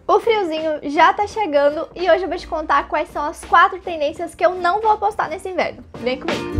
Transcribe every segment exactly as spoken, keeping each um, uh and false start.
O friozinho já tá chegando e hoje eu vou te contar quais são as quatro tendências que eu não vou apostar nesse inverno. Vem comigo!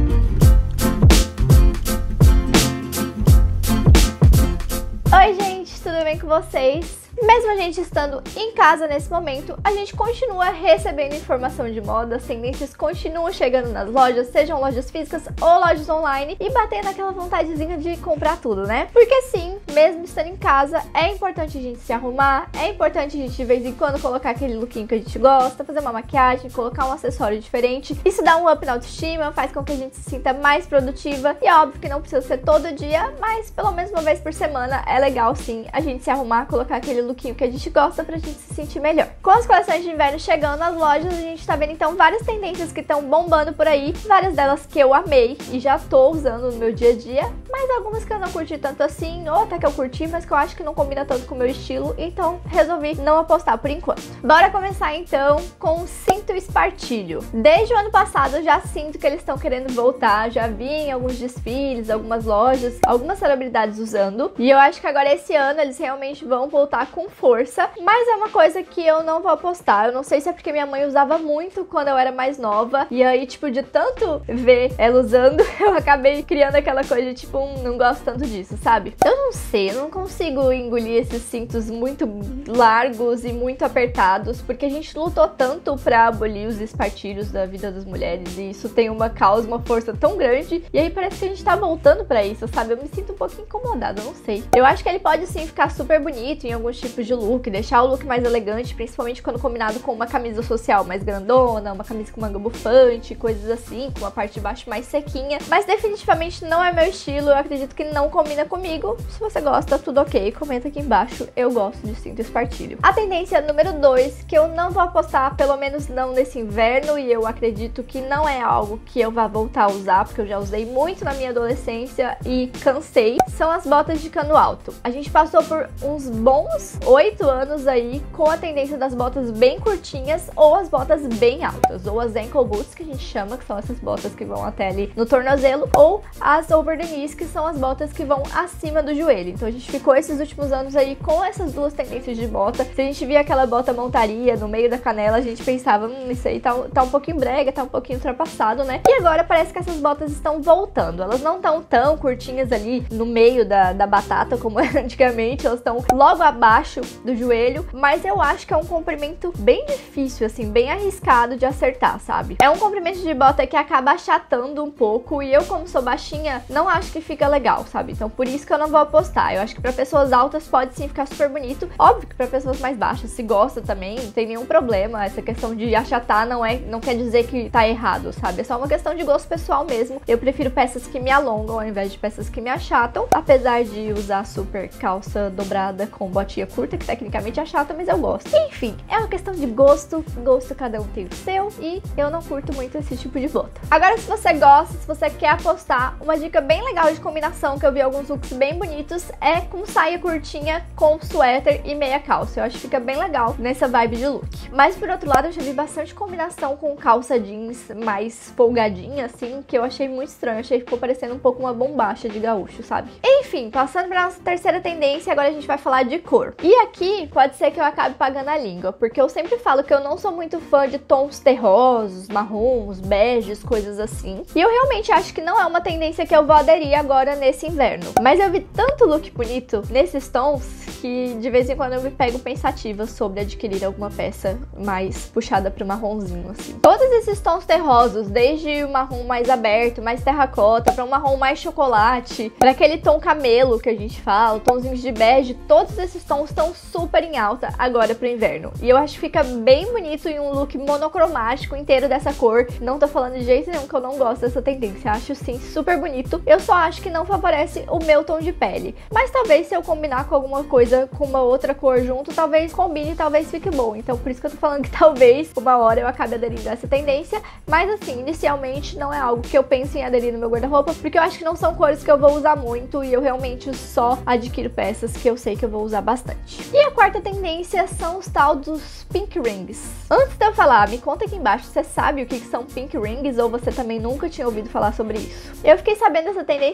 Oi gente, tudo bem com vocês? Mesmo a gente estando em casa nesse momento, a gente continua recebendo informação de moda, as tendências continuam chegando nas lojas, sejam lojas físicas ou lojas online, e batendo aquela vontadezinha de comprar tudo, né? Porque sim, mesmo estando em casa, é importante a gente se arrumar, é importante a gente de vez em quando colocar aquele lookinho que a gente gosta, fazer uma maquiagem, colocar um acessório diferente. Isso dá um up na autoestima, faz com que a gente se sinta mais produtiva, e é óbvio que não precisa ser todo dia, mas pelo menos uma vez por semana é legal sim a gente se arrumar, colocar aquele lookinho que a gente gosta pra gente se sentir melhor. Com as coleções de inverno chegando nas lojas, a gente tá vendo então várias tendências que estão bombando por aí, várias delas que eu amei e já tô usando no meu dia a dia, mas algumas que eu não curti tanto assim, ou até que eu curti, mas que eu acho que não combina tanto com o meu estilo, então resolvi não apostar por enquanto. Bora começar então com o cinto espartilho. Desde o ano passado eu já sinto que eles estão querendo voltar, já vi em alguns desfiles, algumas lojas, algumas celebridades usando, e eu acho que agora esse ano eles realmente vão voltar com força, mas é uma coisa que eu não vou apostar. Eu não sei se é porque minha mãe usava muito quando eu era mais nova, e aí, tipo, de tanto ver ela usando, eu acabei criando aquela coisa de, tipo, um, não gosto tanto disso, sabe? Eu não sei, eu não consigo engolir esses cintos muito largos e muito apertados, porque a gente lutou tanto pra abolir os espartilhos da vida das mulheres, e isso tem uma causa, uma força tão grande, e aí parece que a gente tá voltando pra isso, sabe? Eu me sinto um pouquinho incomodada, eu não sei. Eu acho que ele pode, sim, ficar super bonito em alguns tipos de look, deixar o look mais elegante, principalmente quando combinado com uma camisa social mais grandona, uma camisa com manga bufante, coisas assim, com a parte de baixo mais sequinha, mas definitivamente não é meu estilo, eu acredito que não combina comigo. Se você gosta, tudo ok, comenta aqui embaixo, eu gosto de cinto espartilho. A tendência número dois, que eu não vou apostar, pelo menos não nesse inverno, e eu acredito que não é algo que eu vá voltar a usar, porque eu já usei muito na minha adolescência e cansei, são as botas de cano alto. A gente passou por uns bons oito anos aí com a tendência das botas bem curtinhas ou as botas bem altas, ou as ankle boots, que a gente chama, que são essas botas que vão até ali no tornozelo, ou as over the knees, que são as botas que vão acima do joelho. Então a gente ficou esses últimos anos aí com essas duas tendências de bota. Se a gente via aquela bota montaria no meio da canela, a gente pensava, hum, isso aí tá, tá um pouquinho brega, tá um pouquinho ultrapassado, né? E agora parece que essas botas estão voltando. Elas não estão tão curtinhas ali no meio da, da batata como era antigamente, elas estão logo abaixo do joelho, mas eu acho que é um comprimento bem difícil, assim, bem arriscado de acertar, sabe? É um comprimento de bota que acaba achatando um pouco, e eu, como sou baixinha, não acho que fica legal, sabe? Então por isso que eu não vou apostar. Eu acho que pra pessoas altas pode sim ficar super bonito, óbvio que pra pessoas mais baixas, se gosta também, não tem nenhum problema. Essa questão de achatar não é, não quer dizer que tá errado, sabe? É só uma questão de gosto pessoal mesmo. Eu prefiro peças que me alongam ao invés de peças que me achatam, apesar de usar super calça dobrada com botinha curta, que tecnicamente é chata, mas eu gosto. Enfim, é uma questão de gosto, gosto cada um tem o seu, e eu não curto muito esse tipo de bota. Agora, se você gosta, se você quer apostar, uma dica bem legal de combinação, que eu vi alguns looks bem bonitos, é com saia curtinha, com suéter e meia calça. Eu acho que fica bem legal nessa vibe de look. Mas por outro lado, eu já vi bastante combinação com calça jeans mais folgadinha, assim, que eu achei muito estranho. Eu achei que ficou parecendo um pouco uma bombacha de gaúcho, sabe? Enfim, passando pra nossa terceira tendência, agora a gente vai falar de cor. E aqui pode ser que eu acabe pagando a língua, porque eu sempre falo que eu não sou muito fã de tons terrosos, marrons, beges, coisas assim. E eu realmente acho que não é uma tendência que eu vou aderir agora nesse inverno. Mas eu vi tanto look bonito nesses tons que de vez em quando eu me pego pensativa sobre adquirir alguma peça mais puxada pro marronzinho, assim. Todos esses tons terrosos, desde o marrom mais aberto, mais terracota, para um marrom mais chocolate, para aquele tom camelo que a gente fala, tonzinhos de bege, todos esses tons estão super em alta agora pro inverno. E eu acho que fica bem bonito em um look monocromático inteiro dessa cor. Não tô falando de jeito nenhum que eu não gosto dessa tendência, acho sim super bonito. Eu só acho que não favorece o meu tom de pele. Mas talvez se eu combinar com alguma coisa, com uma outra cor junto, talvez combine e talvez fique bom. Então por isso que eu tô falando que talvez uma hora eu acabe aderindo a essa tendência. Mas assim, inicialmente não é algo que eu penso em aderir no meu guarda-roupa, porque eu acho que não são cores que eu vou usar muito e eu realmente só adquiro peças que eu sei que eu vou usar bastante. E a quarta tendência são os tal dos pink rings. Antes de eu falar, me conta aqui embaixo, você sabe o que são pink rings ou você também nunca tinha ouvido falar sobre isso? Eu fiquei sabendo dessa tendência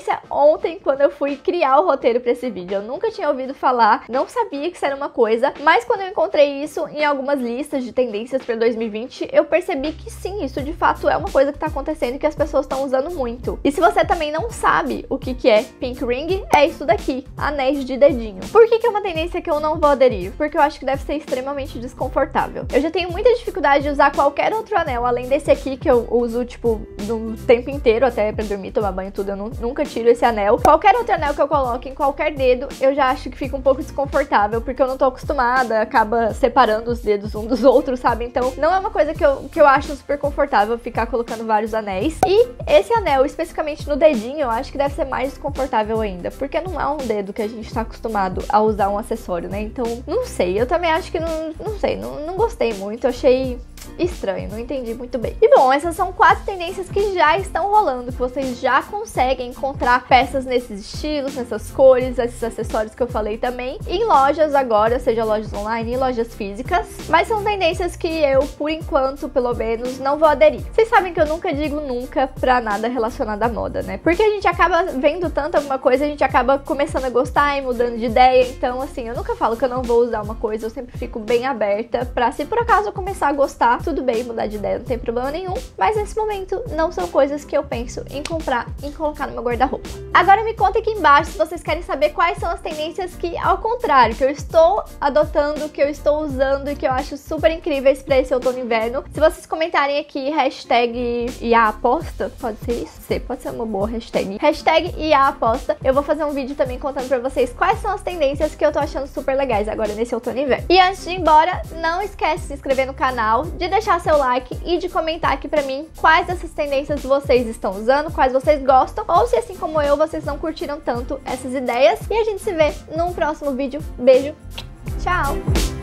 tendência ontem quando eu fui criar o roteiro pra esse vídeo. Eu nunca tinha ouvido falar, não sabia que isso era uma coisa, mas quando eu encontrei isso em algumas listas de tendências pra dois mil e vinte, eu percebi que sim, isso de fato é uma coisa que tá acontecendo e que as pessoas estão usando muito. E se você também não sabe o que que é pink ring, é isso daqui, anéis de dedinho. Por que que é uma tendência que eu não vou aderir? Porque eu acho que deve ser extremamente desconfortável. Eu já tenho muita dificuldade de usar qualquer outro anel, além desse aqui que eu uso, tipo, no tempo inteiro, até pra dormir, tomar banho, tudo, eu não, nunca tiro esse anel. Qualquer outro anel que eu coloque em qualquer dedo, eu já acho que fica um pouco desconfortável, porque eu não tô acostumada, acaba separando os dedos um dos outros, sabe? Então, não é uma coisa que eu, que eu acho super confortável ficar colocando vários anéis. E esse anel, especificamente no dedinho, eu acho que deve ser mais desconfortável ainda, porque não é um dedo que a gente tá acostumado a usar um acessório, né? Então, não sei, eu também acho que não, não sei, não, não gostei muito, achei estranho, não entendi muito bem. E bom, essas são quatro tendências que já estão rolando, que vocês já conseguem encontrar peças nesses estilos, nessas cores, esses acessórios que eu falei também, em lojas agora, seja lojas online e lojas físicas, mas são tendências que eu, por enquanto, pelo menos, não vou aderir. Vocês sabem que eu nunca digo nunca pra nada relacionado à moda, né? Porque a gente acaba vendo tanto alguma coisa, a gente acaba começando a gostar e mudando de ideia, então assim, eu nunca falo que eu não vou usar uma coisa, eu sempre fico bem aberta pra, se por acaso eu começar a gostar, tudo bem, mudar de ideia, não tem problema nenhum, mas nesse momento não são coisas que eu penso em comprar e colocar no meu guarda-roupa. Agora me conta aqui embaixo se vocês querem saber quais são as tendências que, ao contrário, que eu estou adotando, que eu estou usando e que eu acho super incríveis pra esse outono e inverno. Se vocês comentarem aqui hashtag e a aposta, pode ser isso? Sim, pode ser uma boa hashtag. Hashtag e a aposta, eu vou fazer um vídeo também contando pra vocês quais são as tendências que eu tô achando super legais agora nesse outono e inverno. E antes de ir embora, não esquece de se inscrever no canal, de deixar seu like e de comentar aqui pra mim quais dessas tendências vocês estão usando, quais vocês gostam, ou se assim como eu, vocês não curtiram tanto essas ideias. E a gente se vê num próximo vídeo. Beijo, tchau!